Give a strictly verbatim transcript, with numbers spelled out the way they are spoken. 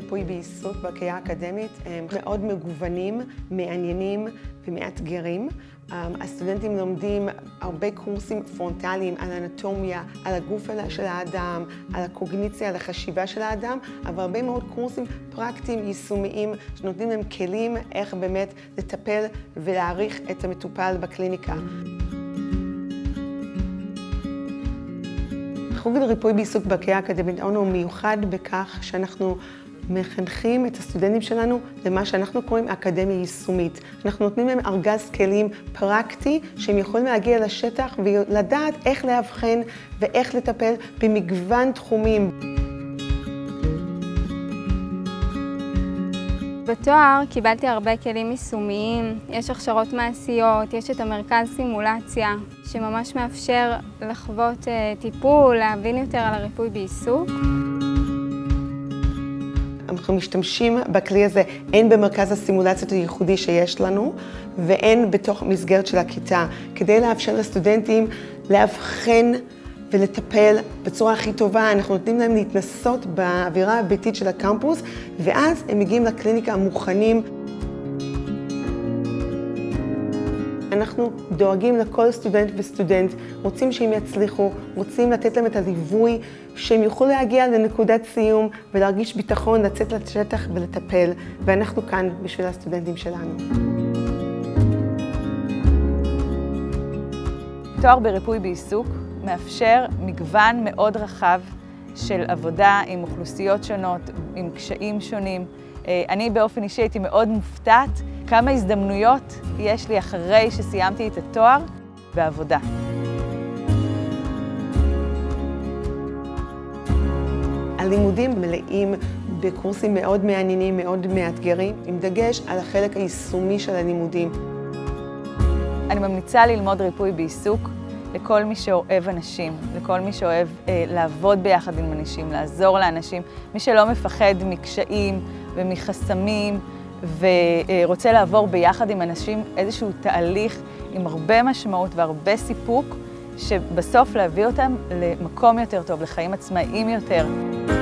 ריפוי בעיסוק בקריירה האקדמית הם מאוד מגוונים, מעניינים ומאתגרים. הסטודנטים לומדים הרבה קורסים פרונטליים על אנטומיה, על הגוף של האדם, על הקוגניציה, על החשיבה של האדם, אבל הרבה מאוד קורסים פרקטיים, יישומיים, שנותנים להם כלים איך באמת לטפל ולהעריך את המטופל בקליניקה. חוג לריפוי בעיסוק בקריירה האקדמית הוא מיוחד בכך שאנחנו מחנכים את הסטודנטים שלנו למה שאנחנו קוראים אקדמיה יישומית. אנחנו נותנים להם ארגז כלים פרקטי שהם יכולים להגיע לשטח ולדעת איך להבחן ואיך לטפל במגוון תחומים. בתואר קיבלתי הרבה כלים יישומיים, יש הכשרות מעשיות, יש את המרכז סימולציה שממש מאפשר לחוות טיפול, להבין יותר על הריפוי בעיסוק. אנחנו משתמשים בכלי הזה הן במרכז הסימולציות הייחודי שיש לנו והן בתוך מסגרת של הכיתה, כדי לאפשר לסטודנטים להבחן ולטפל בצורה הכי טובה. אנחנו נותנים להם להתנסות באווירה הביתית של הקמפוס, ואז הם מגיעים לקליניקה המוכנים. אנחנו דואגים לכל סטודנט וסטודנט, רוצים שהם יצליחו, רוצים לתת להם את הליווי, שהם יוכלו להגיע לנקודת סיום ולהרגיש ביטחון, לצאת לשטח ולטפל, ואנחנו כאן בשביל הסטודנטים שלנו. תואר בריפוי בעיסוק מאפשר מגוון מאוד רחב של עבודה עם אוכלוסיות שונות, עם קשיים שונים. אני באופן אישי הייתי מאוד מופתעת כמה הזדמנויות יש לי אחרי שסיימתי את התואר בעבודה. הלימודים מלאים בקורסים מאוד מעניינים, מאוד מאתגרים, עם דגש על החלק היישומי של הלימודים. אני ממליצה ללמוד ריפוי בעיסוק לכל מי שאוהב אנשים, לכל מי שאוהב אה, לעבוד ביחד עם אנשים, לעזור לאנשים, מי שלא מפחד מקשיים ומחסמים ורוצה לעבור ביחד עם אנשים איזשהו תהליך עם הרבה משמעות והרבה סיפוק, שבסוף להביא אותם למקום יותר טוב, לחיים עצמאיים יותר.